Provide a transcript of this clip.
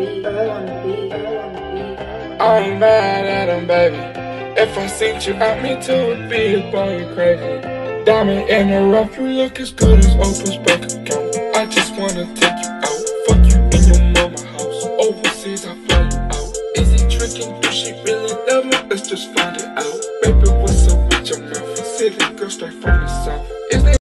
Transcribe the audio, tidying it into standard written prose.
I'm mad at him, baby. If I sent you out, me too would be going crazy. Diamond in the rough, you look as good as Oprah's bank account. I just wanna take you out, fuck you in your mama house. Overseas, I fly you out. Is he tricking? Do she really love me? Let's just find it out. Baby, what's up with your mouth? City girl straight from the south. Is they